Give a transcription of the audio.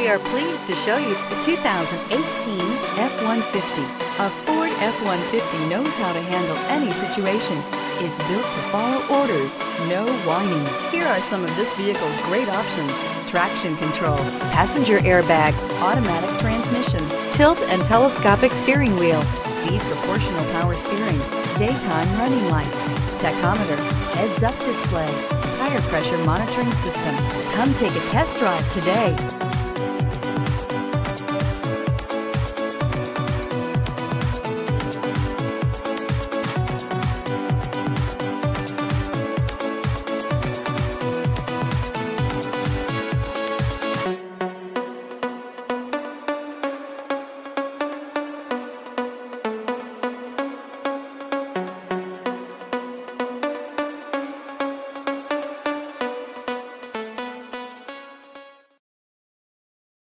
We are pleased to show you the 2018 F-150. A Ford F-150 knows how to handle any situation. It's built to follow orders, no whining. Here are some of this vehicle's great options: traction control, passenger airbag, automatic transmission, tilt and telescopic steering wheel, speed proportional power steering, daytime running lights, tachometer, heads-up display, tire pressure monitoring system. Come take a test drive today.